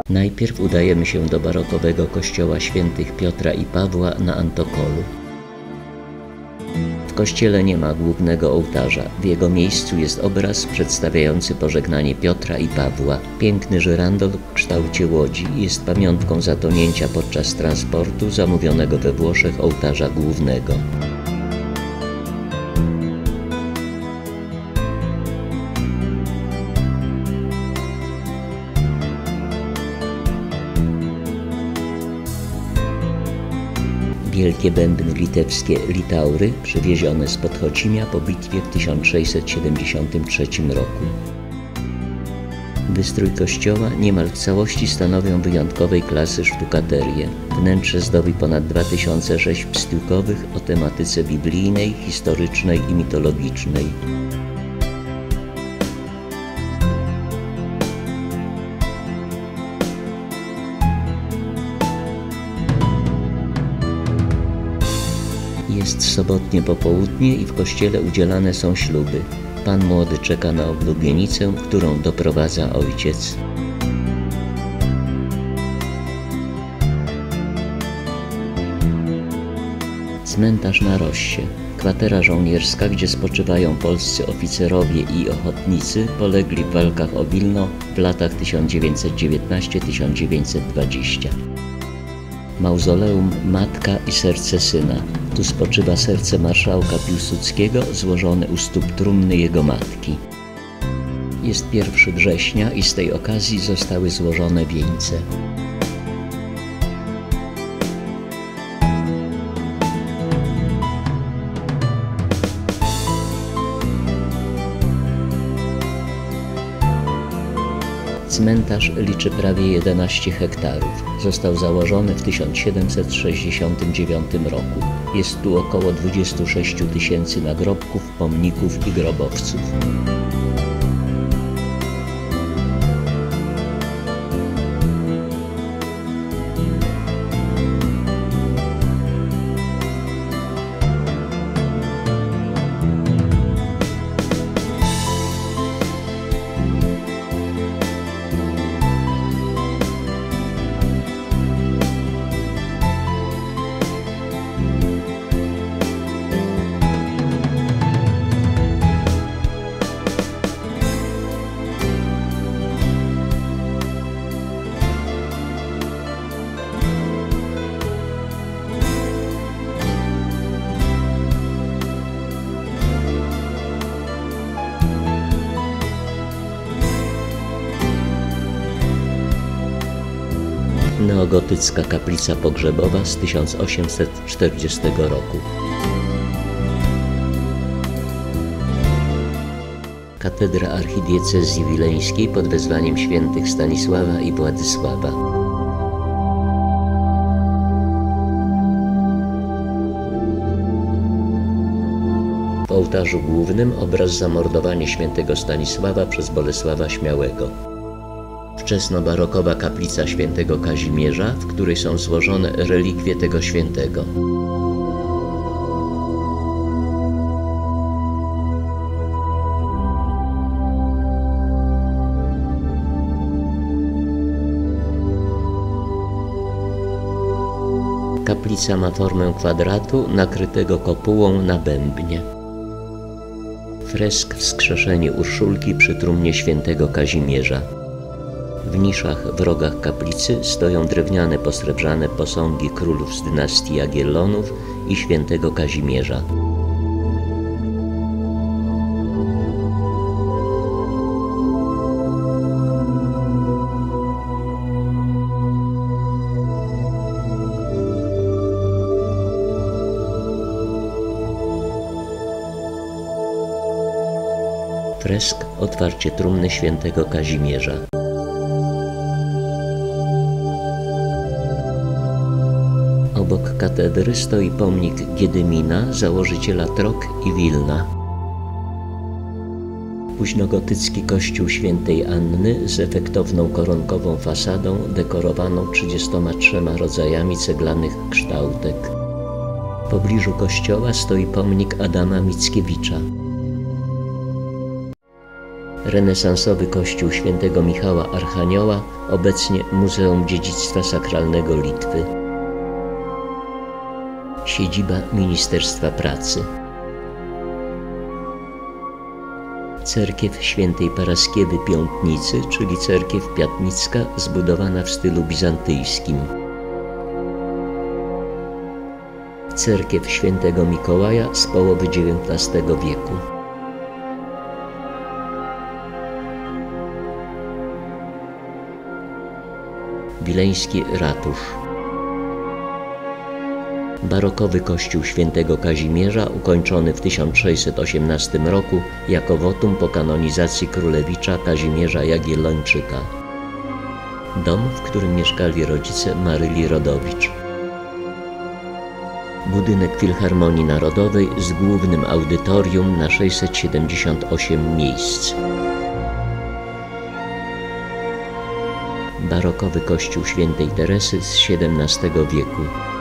Najpierw udajemy się do barokowego kościoła świętych Piotra i Pawła na Antokolu. W kościele nie ma głównego ołtarza. W jego miejscu jest obraz przedstawiający pożegnanie Piotra i Pawła. Piękny żyrandol w kształcie łodzi jest pamiątką zatonięcia podczas transportu zamówionego we Włoszech ołtarza głównego. Wielkie bębny litewskie litaury przywiezione z Podchocimia po bitwie w 1673 roku. Wystrój kościoła niemal w całości stanowią wyjątkowej klasy sztukaterie. Wnętrze zdobi ponad 2000 rzeźb pstiłkowych o tematyce biblijnej, historycznej i mitologicznej. Jest sobotnie popołudnie i w kościele udzielane są śluby. Pan młody czeka na oblubienicę, którą doprowadza ojciec. Cmentarz na Rossie. Kwatera żołnierska, gdzie spoczywają polscy oficerowie i ochotnicy polegli w walkach o Wilno w latach 1919–1920. Mauzoleum Matka i Serce Syna. Tu spoczywa serce marszałka Piłsudskiego złożone u stóp trumny jego matki. Jest 1 września i z tej okazji zostały złożone wieńce. Cmentarz liczy prawie 11 hektarów. Został założony w 1769 roku. Jest tu około 26 000 nagrobków, pomników i grobowców. Neogotycka kaplica pogrzebowa z 1840 roku. Katedra archidiecezji wileńskiej pod wezwaniem świętych Stanisława i Władysława. W ołtarzu głównym obraz zamordowania świętego Stanisława przez Bolesława Śmiałego. Wczesnobarokowa kaplica świętego Kazimierza, w której są złożone relikwie tego świętego. Kaplica ma formę kwadratu nakrytego kopułą na bębnie. Fresk Wskrzeszenie Urszulki przy trumnie świętego Kazimierza. W niszach w rogach kaplicy stoją drewniane posrebrzane posągi królów z dynastii Jagiellonów i świętego Kazimierza. Fresk Otwarcie trumny świętego Kazimierza. Obok katedry stoi pomnik Giedymina, założyciela Trok i Wilna. Późnogotycki kościół świętej Anny z efektowną koronkową fasadą dekorowaną 33 rodzajami ceglanych kształtek. W pobliżu kościoła stoi pomnik Adama Mickiewicza. renesansowy kościół świętego Michała Archanioła, obecnie Muzeum Dziedzictwa Sakralnego Litwy. Siedziba Ministerstwa Pracy. Cerkiew Świętej Paraskiewy Piątnicy, czyli cerkiew piatnicka, zbudowana w stylu bizantyjskim. Cerkiew Świętego Mikołaja z połowy XIX wieku. Wileński ratusz. Barokowy kościół świętego Kazimierza, ukończony w 1618 roku jako wotum po kanonizacji królewicza Kazimierza Jagiellończyka. Dom, w którym mieszkali rodzice Maryli Rodowicz. Budynek Filharmonii Narodowej z głównym audytorium na 678 miejsc. Barokowy kościół świętej Teresy z XVII wieku.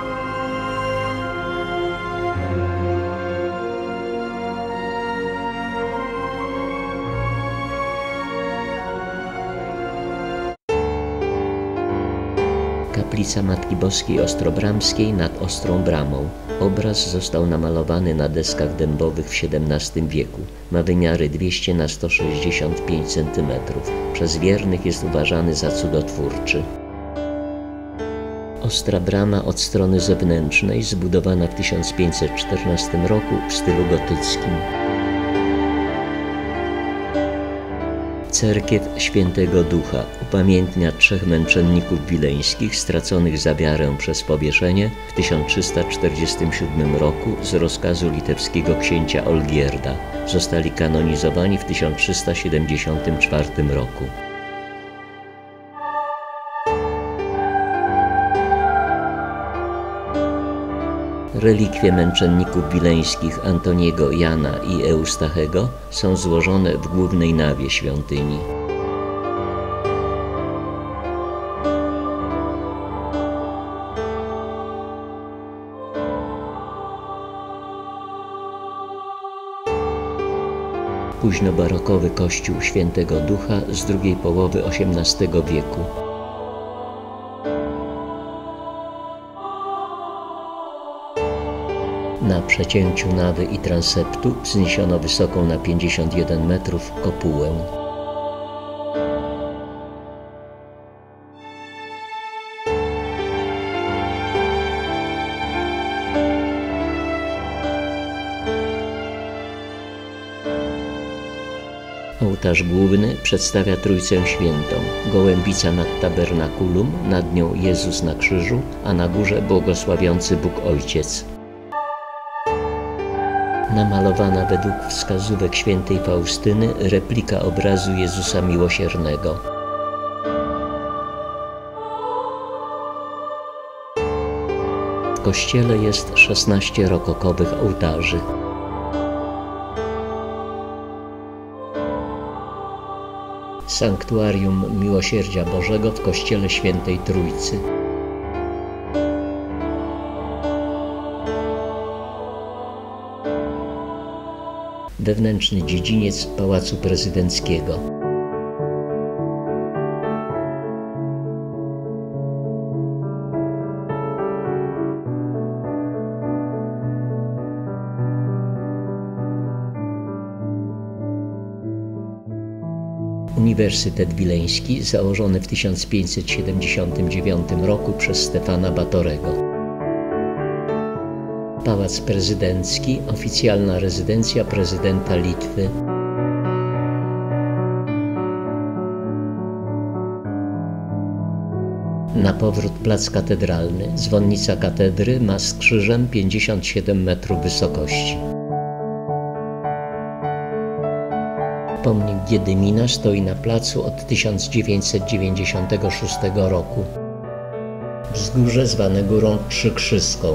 Kaplica Matki Boskiej Ostrobramskiej nad Ostrą Bramą. Obraz został namalowany na deskach dębowych w XVII wieku. Ma wymiary 200 na 165 cm. Przez wiernych jest uważany za cudotwórczy. Ostra Brama od strony zewnętrznej, zbudowana w 1514 roku w stylu gotyckim. Cerkiew Świętego Ducha upamiętnia 3 męczenników wileńskich straconych za wiarę przez powieszenie w 1347 roku z rozkazu litewskiego księcia Olgierda. Zostali kanonizowani w 1374 roku. Relikwie męczenników wileńskich Antoniego, Jana i Eustachego są złożone w głównej nawie świątyni. Późnobarokowy kościół Świętego Ducha z drugiej połowy XVIII wieku. Na przecięciu nawy i transeptu wzniesiono wysoką na 51 metrów kopułę. Ołtarz główny przedstawia Trójcę Świętą, gołębica nad tabernakulum, nad nią Jezus na krzyżu, a na górze błogosławiący Bóg Ojciec. Namalowana według wskazówek świętej Faustyny replika obrazu Jezusa Miłosiernego. W kościele jest 16 rokokowych ołtarzy. Sanktuarium Miłosierdzia Bożego w Kościele Świętej Trójcy. Wewnętrzny dziedziniec Pałacu Prezydenckiego. Uniwersytet Wileński, założony w 1579 roku przez Stefana Batorego. Pałac Prezydencki, oficjalna rezydencja prezydenta Litwy. Na powrót plac katedralny. Dzwonnica katedry ma z krzyżem 57 metrów wysokości. Pomnik Giedymina stoi na placu od 1996 roku. Wzgórze zwane Górą Trzykrzyską.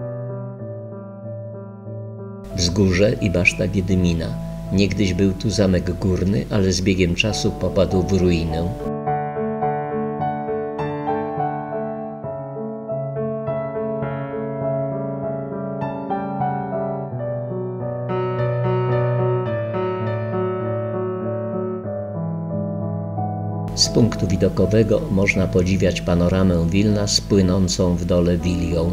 Wzgórze i baszta Giedymina. Niegdyś był tu zamek górny, ale z biegiem czasu popadł w ruinę. punktu widokowego można podziwiać panoramę Wilna z płynącą w dole Wilią.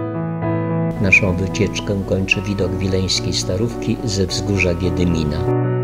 Naszą wycieczkę kończy widok wileńskiej Starówki ze wzgórza Giedymina.